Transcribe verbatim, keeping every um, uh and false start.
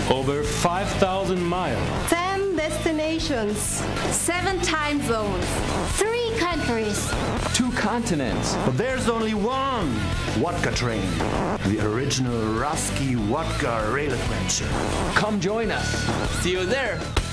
Over five thousand miles. ten destinations. Seven time zones. Three countries. Two continents. But there's only one vodka train. The original Rusky Vodka Rail Adventure. Come join us. See you there.